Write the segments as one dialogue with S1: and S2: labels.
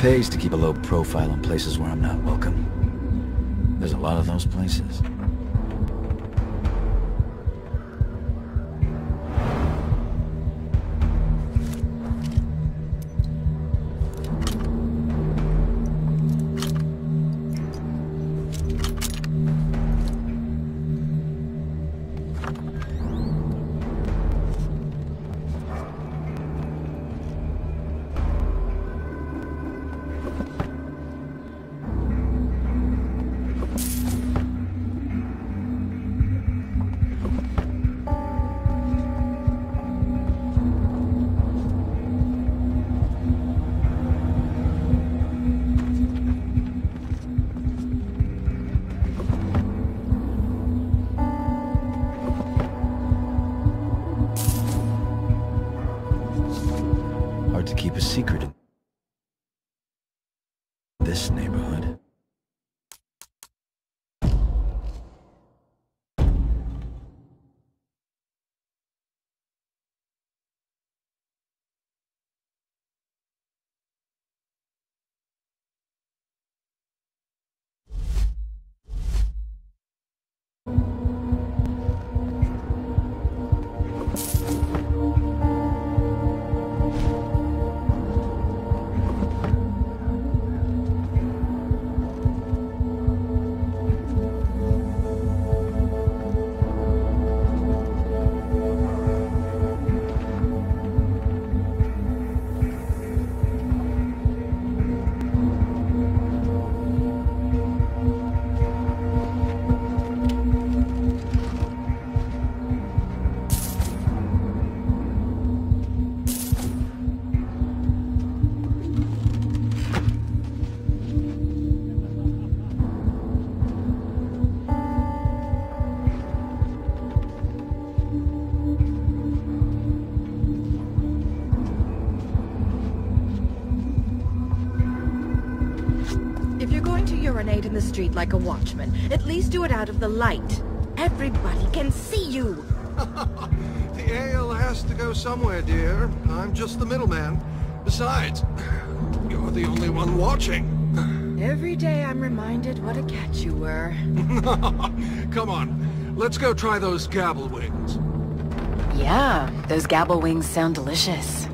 S1: pays to keep a low profile in places where I'm not welcome. There's a lot of those places. Hard to keep a secret in this neighborhood.
S2: Urinate in the street like a watchman. At least do it out of the light. Everybody can see you.
S3: The ale has to go somewhere, dear. I'm just the middleman. Besides, you're the only one watching.
S2: Every day I'm reminded what a catch you were.
S3: Come on, let's go try those gabble wings.
S4: Yeah, those gabble wings sound delicious.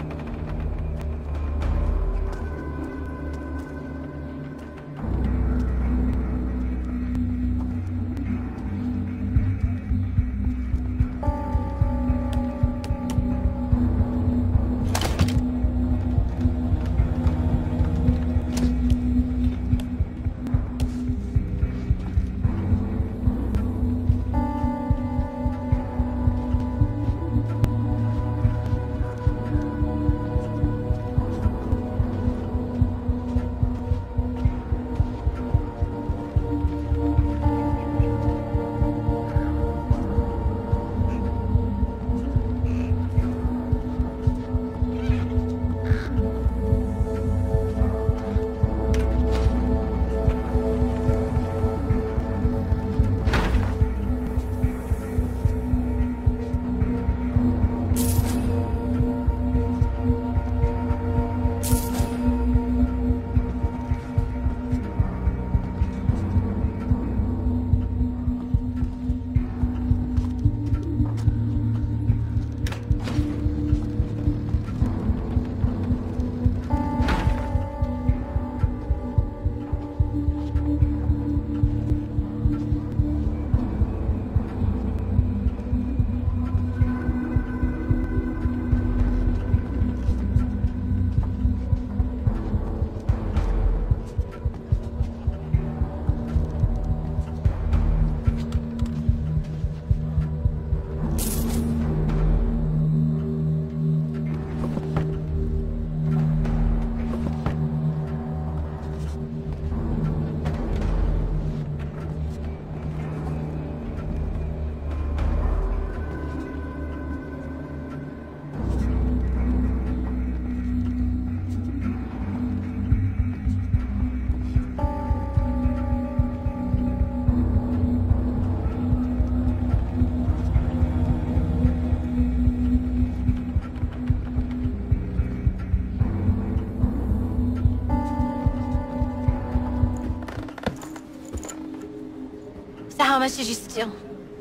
S4: much did you steal?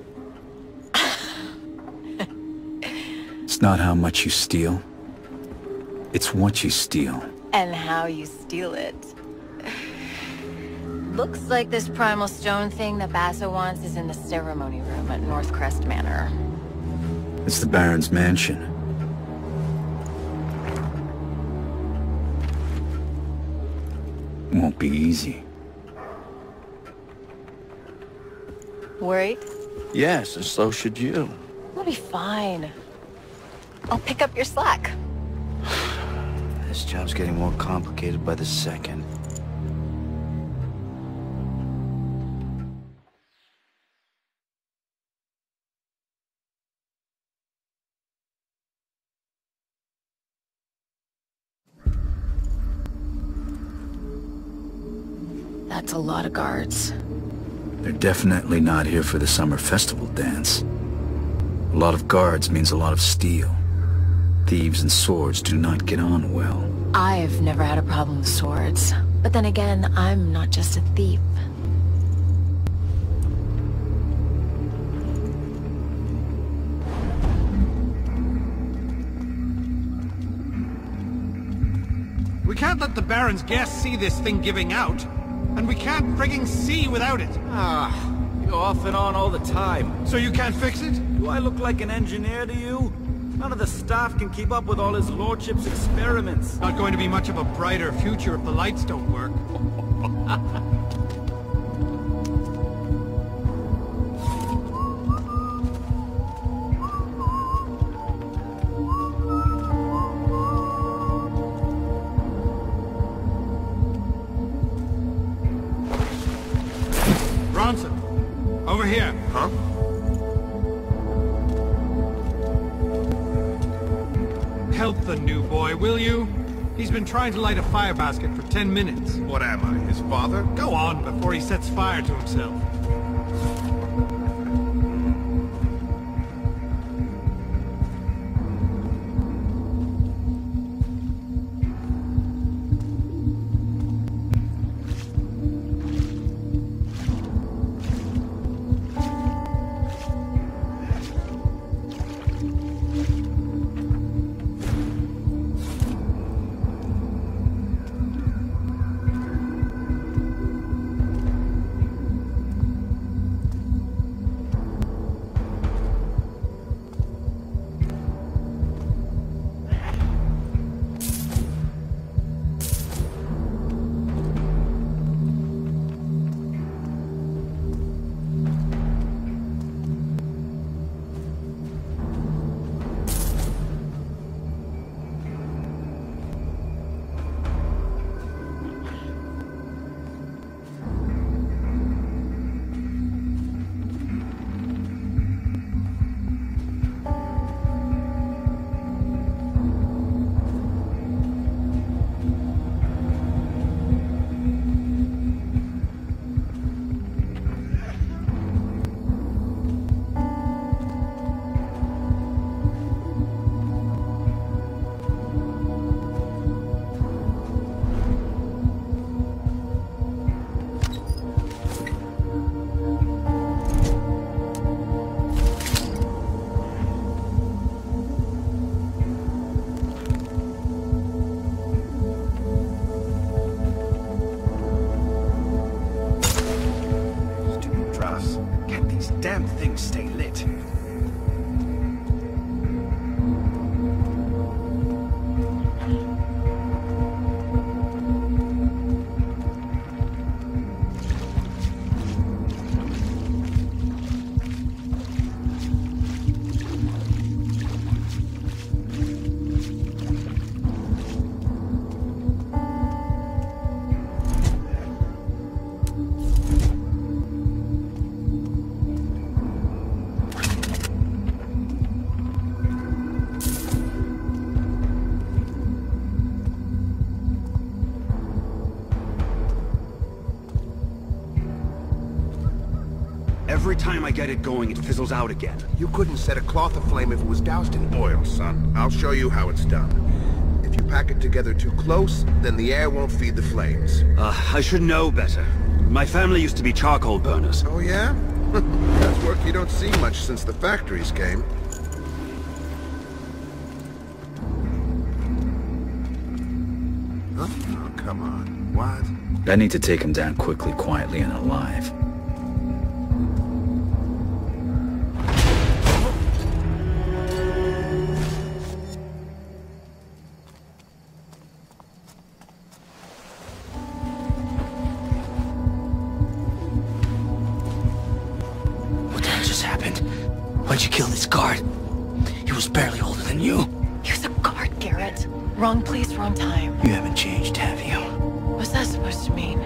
S1: It's not how much you steal. It's what you steal.
S4: And how you steal it. Looks like this primal stone thing that Basso wants is in the ceremony room at Northcrest Manor.
S1: It's the Baron's mansion. Won't be easy.
S4: Worried?
S5: Yes, and so should you.
S4: We'll be fine. I'll pick up your slack.
S5: This job's getting more complicated by the second.
S4: That's a lot of guards.
S1: They're definitely not here for the summer festival dance. A lot of guards means a lot of steel. Thieves and swords do not get on well.
S4: I've never had a problem with swords. But then again, I'm not just a thief.
S3: We can't let the Baron's guests see this thing giving out. And we can't frigging see without it.
S6: You're off and on all the time.
S3: So you can't fix it?
S6: Do I look like an engineer to you? None of the staff can keep up with all his lordship's experiments.
S3: Not going to be much of a brighter future if the lights don't work. Bronson, over here.
S7: Huh?
S3: Help the new boy, will you? He's been trying to light a fire basket for 10 minutes.
S7: What am I, his father?
S3: Go on before he sets fire to himself.
S7: Damn things stay lit.
S8: Every time I get it going, it fizzles out again.
S7: You couldn't set a cloth aflame if it was doused in oil, son. I'll show you how it's done. If you pack it together too close, then the air won't feed the flames.
S8: I should know better. My family used to be charcoal burners.
S7: Oh yeah? That's work you don't see much since the factories came. Huh? Oh, come on. What?
S1: I need to take him down quickly, quietly, and alive.
S5: Why'd you kill this guard? He was barely older than you.
S4: He was a guard, Garrett. Wrong place, wrong time.
S5: You haven't changed, have you?
S4: What's that supposed to mean?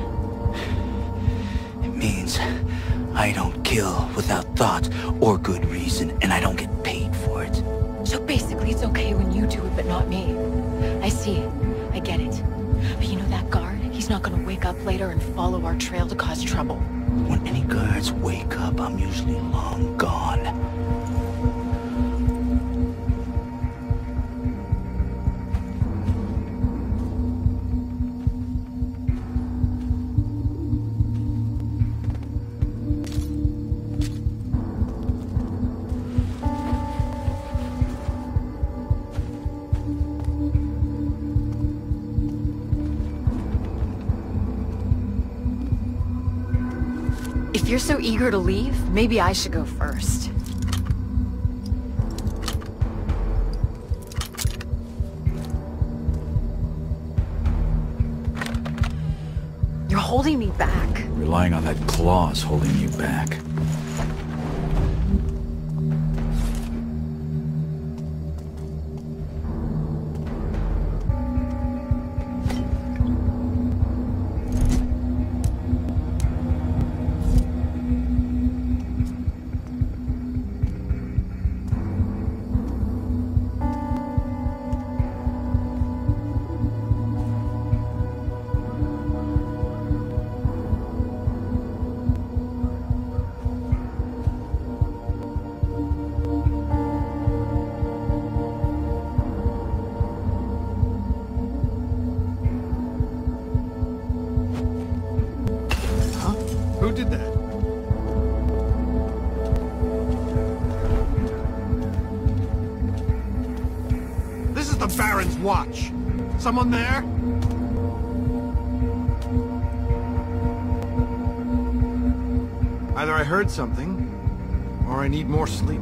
S5: It means I don't kill without thought or good reason, and I don't get paid for it.
S4: So basically it's okay when you do it, but not me. I see. I get it. But you know that guard? He's not gonna wake up later and follow our trail to cause trouble.
S5: When any guards wake up, I'm usually long gone.
S4: If you're so eager to leave, maybe I should go first. You're holding me back.
S1: Relying on that claw's holding you back.
S3: Who did that? This is the Baron's watch. Someone there? Either I heard something, or I need more sleep.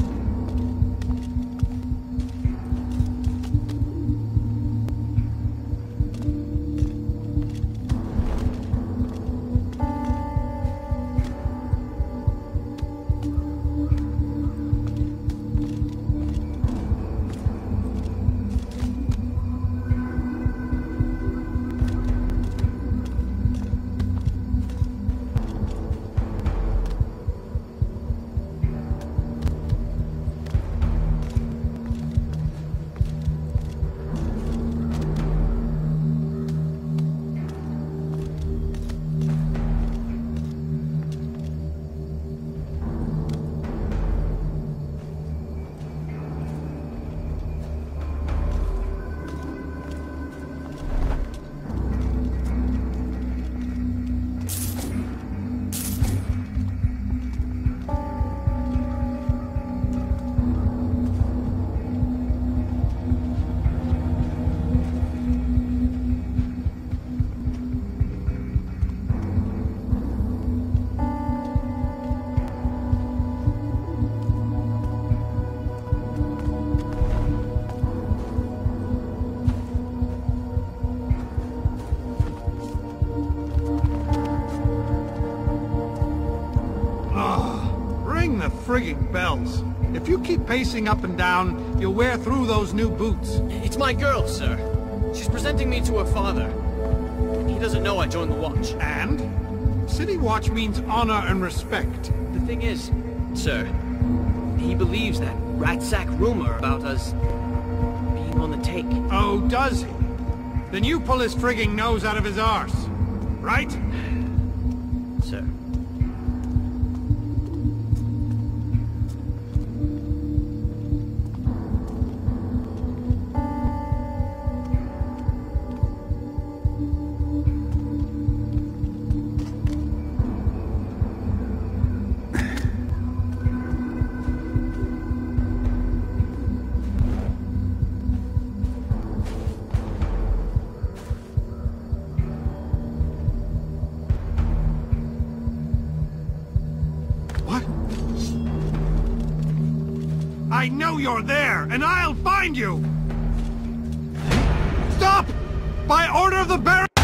S3: Frigging bells. If you keep pacing up and down, you'll wear through those new boots.
S9: It's my girl, sir. She's presenting me to her father. He doesn't know I joined the watch.
S3: And? City watch means honor and respect.
S9: The thing is, sir, he believes that rat-sack rumor about us being on the take.
S3: Oh, does he? Then you pull his frigging nose out of his arse. Right?
S9: Sir.
S3: I know you're there, and I'll find you! Stop! By order of the Baron!